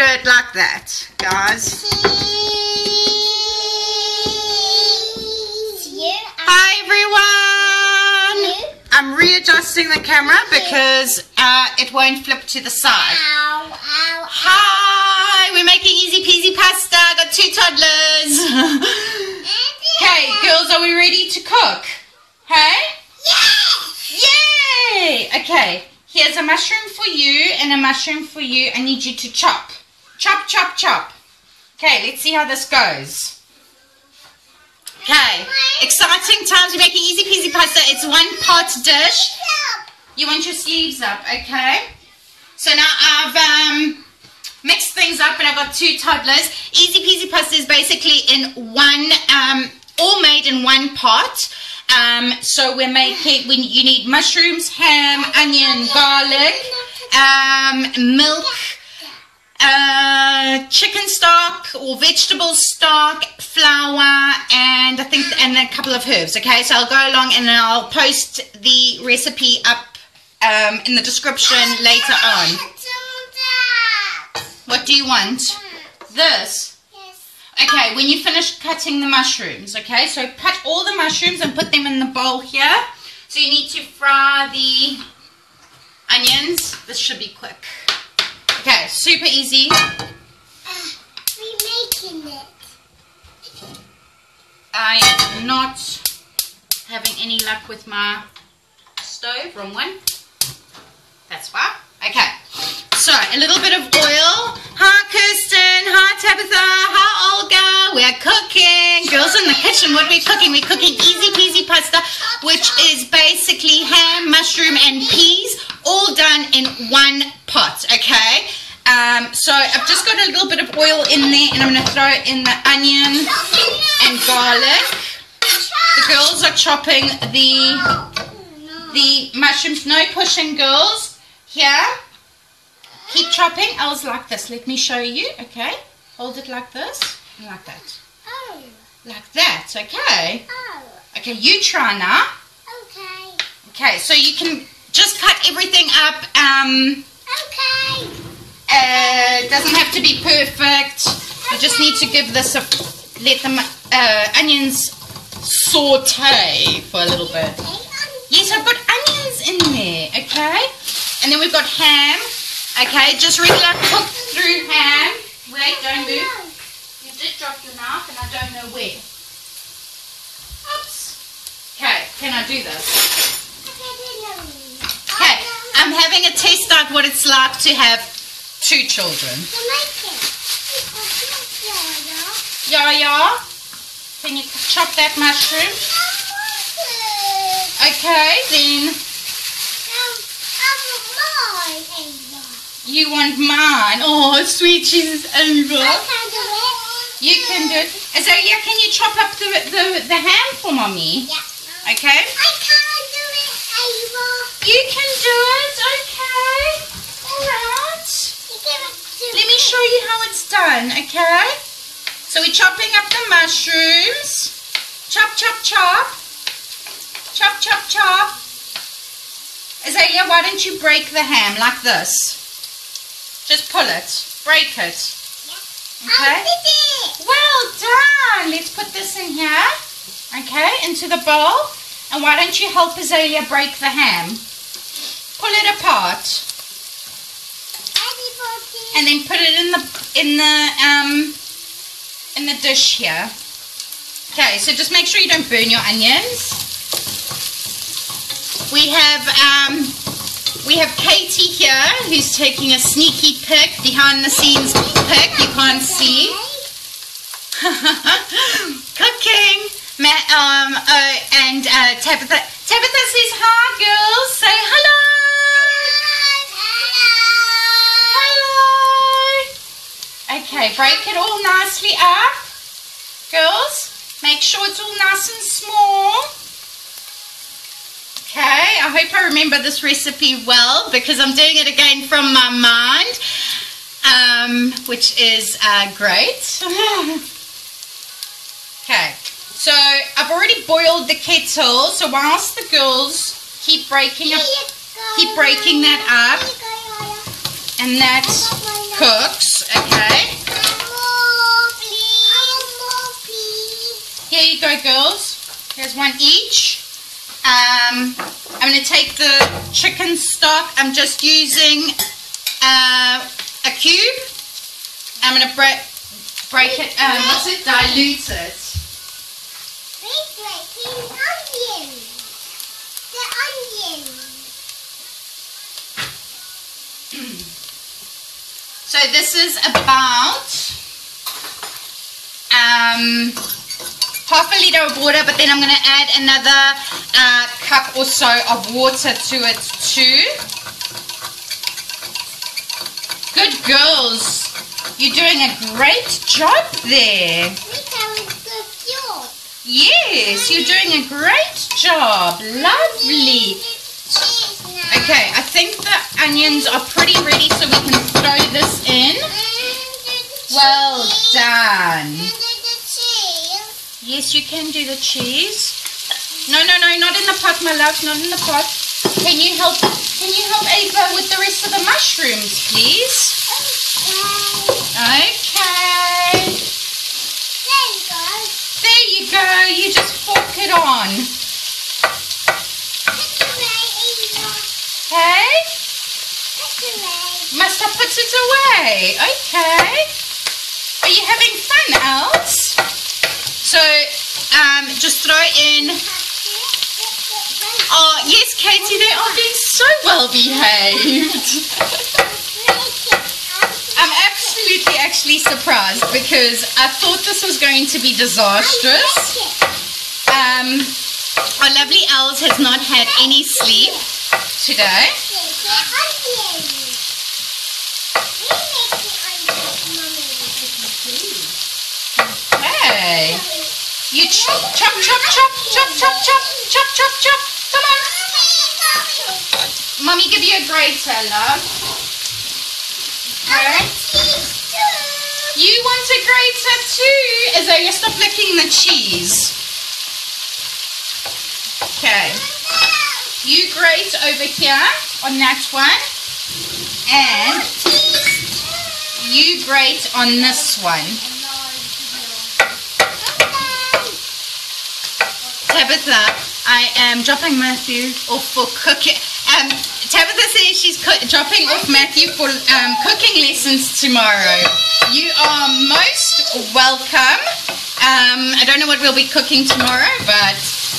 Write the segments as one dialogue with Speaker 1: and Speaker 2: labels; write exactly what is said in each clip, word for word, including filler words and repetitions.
Speaker 1: do it like that, guys. Hi everyone! I'm readjusting the camera because uh, it won't flip to the side. Hi! We're making easy peasy pasta. I got two toddlers. Okay, girls, are we ready to cook? Hey? Yay! Okay, here's a mushroom for you and a mushroom for you. I need you to chop. Chop, chop, chop. Okay, let's see how this goes. Okay, exciting times. We're making easy peasy pasta. It's one pot dish. You want your sleeves up, okay? So now I've um, mixed things up and I've got two toddlers. Easy peasy pasta is basically in one, um, all made in one pot. Um, so we're making, we, you need mushrooms, ham, onion, garlic, um, milk, uh, chicken stock or vegetable stock, flour, and I think, and a couple of herbs. Okay, so I'll go along and I'll post the recipe up um, in the description later on. What do you want? This? Okay, when you finish cutting the mushrooms, okay, so cut all the mushrooms and put them in the bowl here. So you need to fry the onions. This should be quick. Okay, super easy.
Speaker 2: Uh, we're making it.
Speaker 1: I am not having any luck with my stove. Wrong one. That's why. Okay. So, a little bit of oil. Hi, Kirsten. Hi, Tabitha. Hi, Olga. We're cooking. Girls in the kitchen, what are we cooking? We're cooking easy peasy pasta, which is basically ham, mushroom, and peas, all done in one pot, okay? Um, so, I've just got a little bit of oil in there, and I'm going to throw in the onion and garlic. The girls are chopping the, the mushrooms. No pushing, girls. Here. Keep chopping. I was like this. Let me show you. Okay. Hold it like this. Like that.
Speaker 2: Oh.
Speaker 1: Like that. Okay.
Speaker 2: Oh.
Speaker 1: Okay. You try now.
Speaker 2: Okay.
Speaker 1: Okay. So you can just cut everything up. Um.
Speaker 2: Okay.
Speaker 1: Uh. It doesn't have to be perfect. You just need to give this a let the uh, onions saute for a little bit. Yes, I've got onions in there. Okay. And then we've got ham. Okay, just regular cooked through ham. Wait, don't move. You did drop your knife and I don't know where. Oops. Okay, can I do this? Okay, I'm having a taste of what it's like to have two children. Yeah, yeah. Can you chop that mushroom? Okay, then. You want mine? Oh, sweet Jesus, Ava.
Speaker 2: I can do it.
Speaker 1: You can do it. Azalea, can you chop up the, the, the ham for mommy?
Speaker 2: Yeah.
Speaker 1: Okay.
Speaker 2: I can't do it, Ava.
Speaker 1: You can do it. Okay. All right. Let me show you how it's done. Okay. So we're chopping up the mushrooms. Chop, chop, chop. Chop, chop, chop. Azalea, why don't you break the ham like this? Just pull it. Break it. Okay? Well done. Let's put this in here. Okay, into the bowl. And why don't you help Azalea break the ham? Pull it apart. And then put it in the in the um in the dish here. Okay, so just make sure you don't burn your onions. We have um We have Katie here, who's taking a sneaky pic, behind the scenes pic, you can't see. Cooking. Ma um, uh, and uh, Tabitha. Tabitha says hi, girls. Say hello. Hello. Okay, break it all nicely up. Girls, make sure it's all nice and small. Okay, I hope I remember this recipe well because I'm doing it again from my mind, um, which is uh, great. Okay, so I've already boiled the kettle, so whilst the girls keep breaking up, keep breaking that up, and that cooks, okay. Okay.
Speaker 2: More, please. More, please.
Speaker 1: Here you go, girls. Here's one each. Um, I'm going to take the chicken stock. I'm just using uh, a cube. I'm going to break break it. Um, what's it? Dilute it.
Speaker 2: Wait, wait, the onion. The onion.
Speaker 1: So this is about um, half a liter of water, but then I'm going to add another uh, cup or so of water to it too. Good girls. You're doing a great job there.
Speaker 2: Look how it's the fuel.
Speaker 1: Yes, you're doing a great job. Lovely.
Speaker 2: Cheese now.
Speaker 1: Okay, I think the onions are pretty ready, so we can throw this in. Well done. Yes, you can do the cheese. No, no, no, not in the pot, my love, not in the pot. Can you help, can you help Ava with the rest of the mushrooms, please? Okay.
Speaker 2: There you go.
Speaker 1: There you go, you just fork it on. Okay? Must I put it away? Okay. Are you having fun, Els? So, um, just throw in... Oh, yes, Katie, they are being so well behaved. I'm absolutely actually surprised because I thought this was going to be disastrous. Um, our lovely Els has not had any sleep today. Okay. You chop, chop, chop, chop, chop, chop, chop, chop, chop, chop. Come on. Mommy, give you a grater, love. Okay. You want a grater too? As though you stop licking the cheese. Okay. You grate over here on that one. And you grate on this one. Tabitha, I am dropping Matthew off for cooking. Um, Tabitha says she's dropping off Matthew for um, cooking lessons tomorrow. You are most welcome. Um, I don't know what we'll be cooking tomorrow, but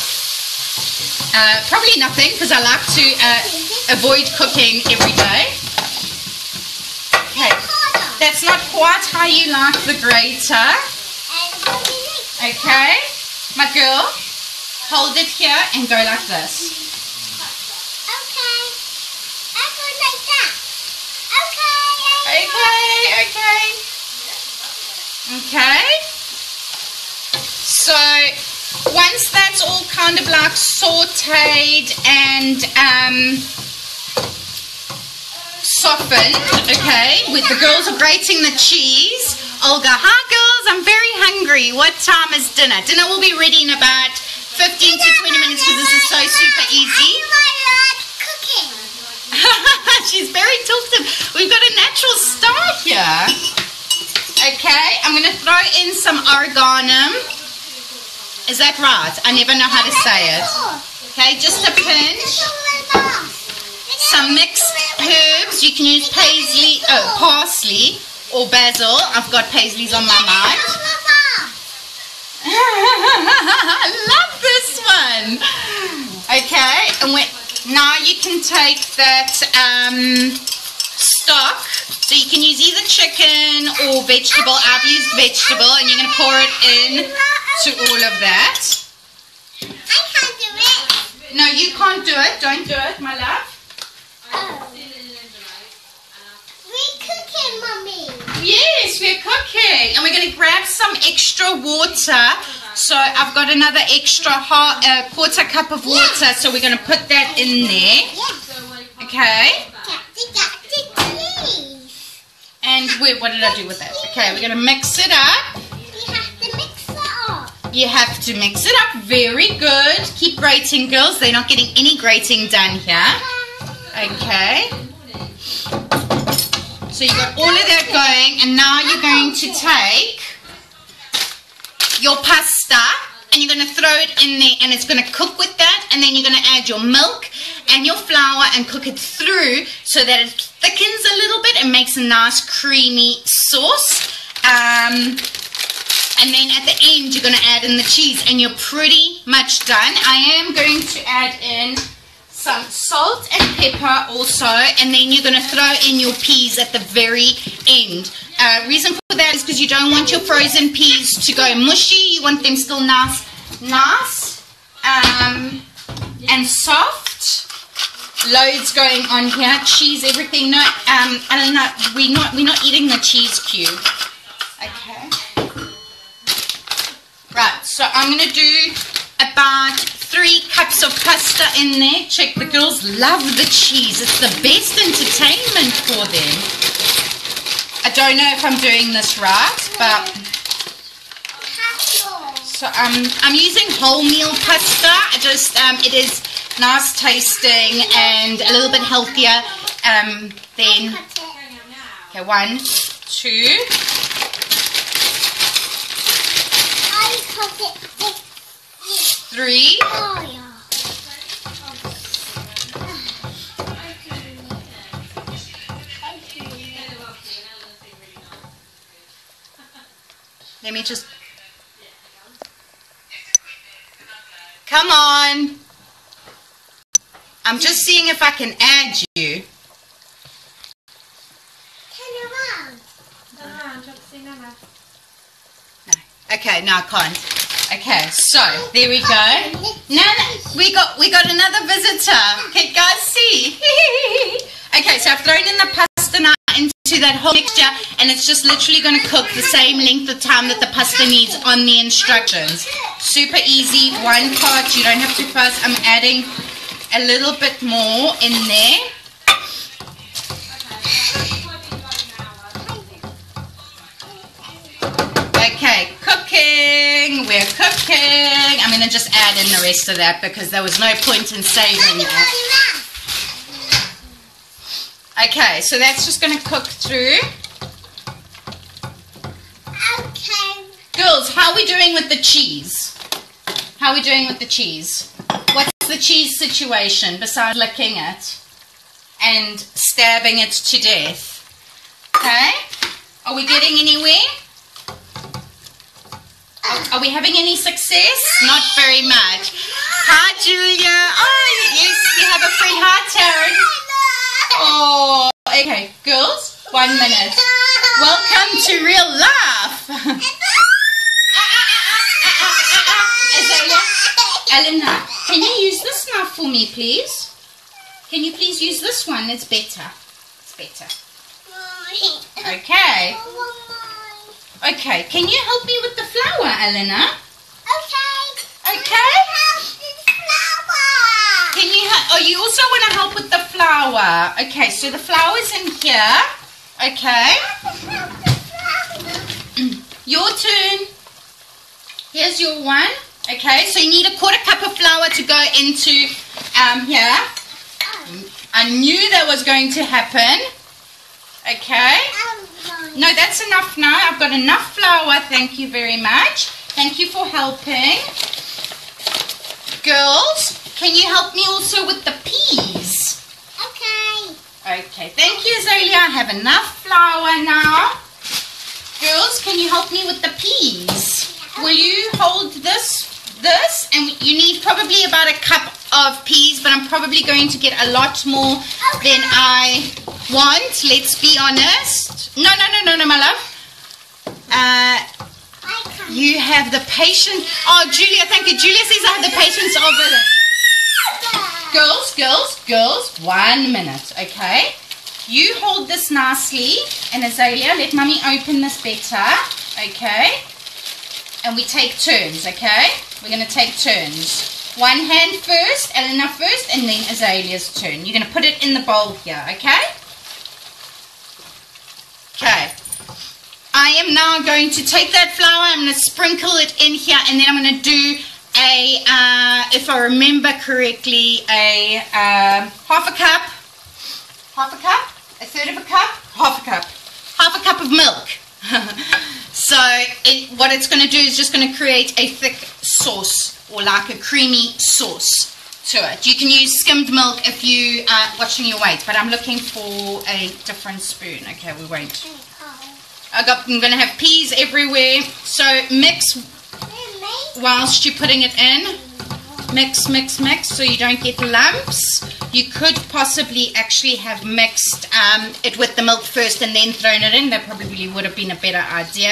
Speaker 1: uh, probably nothing because I like to uh, avoid cooking every day. Okay, that's not quite how you like the grater. Okay, my girl. Hold it here and go like this.
Speaker 2: Okay. I go like that. Okay.
Speaker 1: Okay, okay. Okay. So once that's all kind of like sauteed and um, softened, okay, with the girls are grating the cheese, Olga, hi girls, I'm very hungry. What time is dinner? Dinner will be ready in about fifteen to twenty minutes because this is so super easy.
Speaker 2: Cooking.
Speaker 1: She's very talkative. We've got a natural star here. Okay, I'm going to throw in some oregano. Is that right? I never know how to say it. Okay, just a pinch. Some mixed herbs. You can use paisley, oh, parsley or basil. I've got paisleys on my mind. I love this one. Okay, and we, now you can take that um, stock. So you can use either chicken or vegetable. I've used vegetable, and you're going to pour it in to all of that.
Speaker 2: I can't do it.
Speaker 1: No, you can't do it. Don't do it, my love.
Speaker 2: Oh. We're cooking, Mummy.
Speaker 1: Yes, we're cooking. And we're going to grab some extra water. So I've got another extra half, uh, quarter cup of water. So we're going to put that in there.
Speaker 2: Yeah.
Speaker 1: Okay.
Speaker 2: Cheese.
Speaker 1: And we, what did I do with that? Okay, we're going to mix it up.
Speaker 2: You have to mix it up.
Speaker 1: You have to mix it up. Very good. Keep grating, girls. They're not getting any grating done here. Okay. So you got all of that going, and now you're going to take your pasta and you're going to throw it in there, and it's going to cook with that, and then you're going to add your milk and your flour and cook it through so that it thickens a little bit and makes a nice creamy sauce. Um, and then at the end you're going to add in the cheese, and you're pretty much done. I am going to add in some salt and pepper also, and then you're going to throw in your peas at the very end. Uh, reason for that is because you don't want your frozen peas to go mushy. You want them still nice, nice um, and soft. Loads going on here, cheese, everything. No, um, I don't know. We're not, we're not eating the cheese cube. Okay. Right. So I'm going to do about three cups of pasta in there. Check, the girls love the cheese. It's the best entertainment for them. I don't know if I'm doing this right, but so um, I'm using wholemeal pasta. I just um, it is nice tasting and a little bit healthier um, than. Okay, one, two. Three. Let me just. Come on. I'm just seeing if I can add you. No. Okay, no, I can't. Okay, so there we go. Now we got we got another visitor. Can you guys see? Okay, so I've thrown in the pasta now into that whole mixture, and it's just literally going to cook the same length of time that the pasta needs on the instructions. Super easy, one pot. You don't have to fuss. I'm adding a little bit more in there. Okay, cooking, we're cooking. I'm going to just add in the rest of that because there was no point in saving that. Okay, so that's just going to cook through.
Speaker 2: Okay.
Speaker 1: Girls, how are we doing with the cheese? How are we doing with the cheese? What's the cheese situation besides licking it and stabbing it to death? Okay, are we getting anywhere? Are we having any success? Not very much. Hi, Julia. Oh, yes, we have a friend. Hi, Taryn. Oh, okay. Girls, one minute. Welcome to real life. Azalea, Elena, can you use this knife for me, please? Can you please use this one? It's better. It's better. Okay. Okay, can you help me with the flour, Elena?
Speaker 2: Okay.
Speaker 1: Okay?
Speaker 2: Help the flour.
Speaker 1: Can you, oh, you also want to help with the flour. Okay, so the flour's in here. Okay. Your turn. Here's your one. Okay, so you need a quarter cup of flour to go into um, here. I knew that was going to happen. Okay. No, that's enough now. I've got enough flour. Thank you very much. Thank you for helping. Girls, can you help me also with the peas?
Speaker 2: Okay.
Speaker 1: Okay, thank you, Azalea. I have enough flour now. Girls, can you help me with the peas? Will you hold this, this, and you need probably about a cup of peas, but I'm probably going to get a lot more
Speaker 2: Okay.
Speaker 1: than I want. Let's be honest. No, no, no, no, no, my love. Uh,
Speaker 2: I can.
Speaker 1: you have the patience. Oh, Julia, thank you. Julia says I have the patience of it. Girls, girls, girls, one minute, okay? You hold this nicely, and Azalea, let Mummy open this better, okay? And we take turns, okay? We're going to take turns. One hand first, Elena first, and then Azalea's turn. You're going to put it in the bowl here, okay? Okay. I am now going to take that flour, I'm going to sprinkle it in here, and then I'm going to do a, uh, if I remember correctly, a uh, half a cup, half a cup a third of a cup, half a cup, half a cup of milk. So it, what it's going to do is just going to create a thick sauce, or like a creamy sauce to it. You can use skimmed milk if you are watching your weight, but I'm looking for a different spoon. Okay, we won't. I got, I'm going to have peas everywhere. So mix whilst you're putting it in. Mix, mix, mix, so you don't get lumps. You could possibly actually have mixed um, it with the milk first and then thrown it in. That probably would have been a better idea.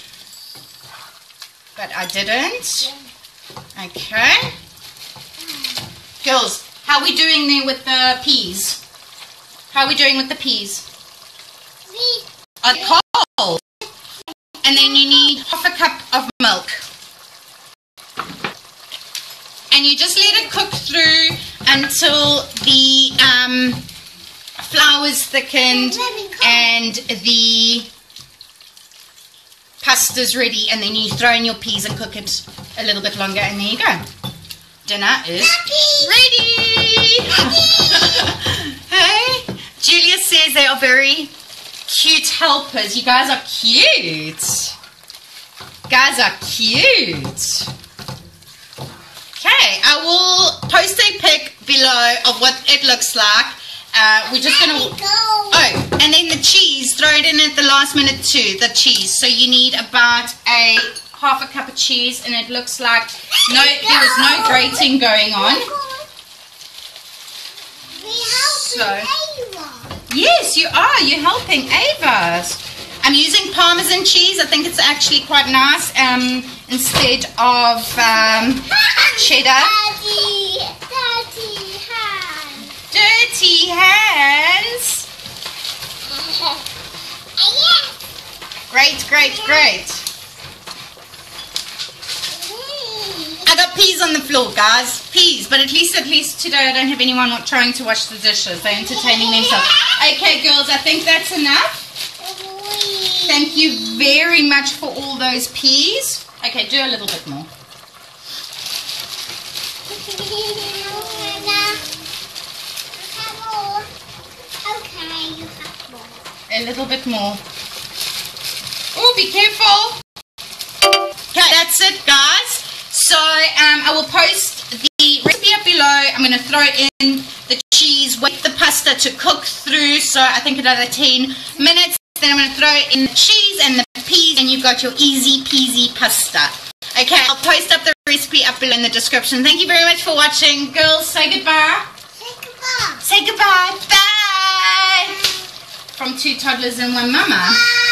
Speaker 1: But I didn't. Okay. Girls, how are we doing there with the peas? How are we doing with the peas? Are they cold? And then you need half a cup of milk. And you just let it cook through until the um, flour is thickened and the pasta's ready. And then you throw in your peas and cook it a little bit longer. And there you go. Dinner is ready. Hey, Julia says they are very cute helpers. You guys are cute. Guys are cute. Okay, I will post a pic below of what it looks like. Uh, we're just gonna. Oh, and then the cheese. Throw it in at the last minute too. The cheese. So you need about a half a cup of cheese, and it looks like no, there was no grating going on. So yes, you are. You're helping Ava's. I'm using Parmesan cheese. I think it's actually quite nice. Um, instead of um, cheddar.
Speaker 2: Daddy, dirty hands.
Speaker 1: Dirty hands. Great, great, great. I got peas on the floor, guys. Peas, but at least, at least today I don't have anyone trying to wash the dishes. They're entertaining themselves. Okay, girls, I think that's enough. Thank you very much for all those peas. Okay, do a little bit more.
Speaker 2: Okay, you have more.
Speaker 1: A little bit more. Oh, be careful. Okay, that's it, guys. So um, I will post the recipe up below. I'm going to throw in the cheese, wait the pasta to cook through. So I think another ten minutes. Then I'm going to throw in the cheese and the peas, and you've got your easy peasy pasta. Okay, I'll post up the recipe up below in the description. Thank you very much for watching. Girls, say goodbye.
Speaker 2: Say goodbye.
Speaker 1: Say goodbye. Bye. From two toddlers and one mama.
Speaker 2: Bye.